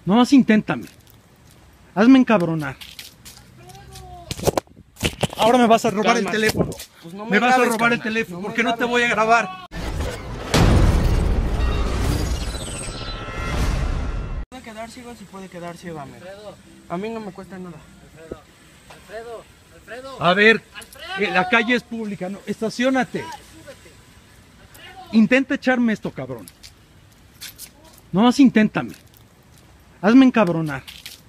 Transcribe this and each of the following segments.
Nomás inténtame. Hazme encabronar. Ahora me vas a robar el teléfono. Pues no me vas a grabes, robar el carnal. teléfono. No ¿Por qué me no te grabes. voy a grabar? Puede quedar ciego si puede quedar ciego, amigo. A mí no me cuesta nada. Alfredo. A ver, la calle es pública, no, estaciónate. Intenta echarme esto, cabrón. Nomás inténtame. Hazme encabronar.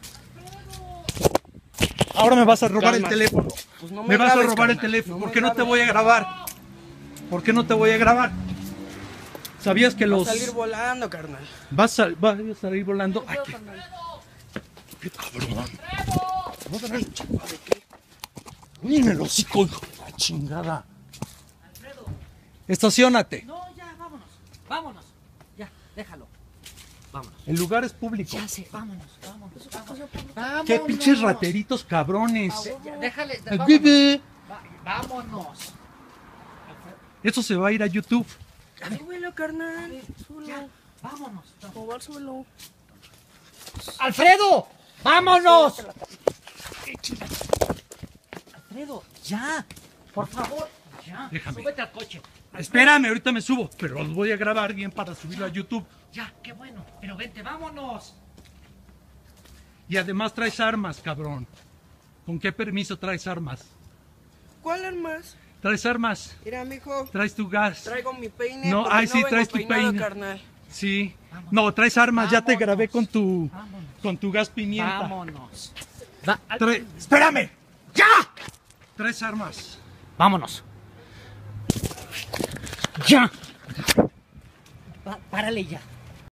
Ahora me vas a robar el Calma. teléfono. Pues no me vas a grabes, robar el carnal. teléfono. No ¿Por me qué no te grabes. voy a grabar? ¿Por qué no te voy a grabar? ¿Sabías que Va a los... salir volando, carnal. vas a salir volando? Ay, qué cabrón. ¿No te das chingada de qué? Mírame el hocico, hijo de la chingada. Estaciónate. No, ya, vámonos. Vámonos. Ya, déjalo. Vámonos. El lugar es público. Ya sé, vámonos. Qué pinches rateritos cabrones. Ya, déjale. Ay, bebé. Vámonos. Eso se va a ir a YouTube. Súbelo, carnal. Súbelo. Ya, vámonos. Jobar, súbelo. ¡Alfredo! ¡Vámonos! Alfredo, ya. Por favor. Ya. Déjame. Súbete al coche. Espérame, ahorita me subo, pero los voy a grabar bien para subirlo a YouTube. Ya, qué bueno. Pero vente, vámonos. Y además traes armas, cabrón. ¿Con qué permiso traes armas? ¿Cuál armas? ¿Traes armas? Mira, mijo. ¿Traes tu gas? Traigo mi peine. No, porque ay, sí, vengo traes tu peinado, peine. carnal. Sí. No, traes armas, ya te Vámonos. grabé con tu Vámonos. gas pimienta. Vámonos. ¡Espérame! ¡Ya! Traes armas. Vámonos. Ya. Párale ya.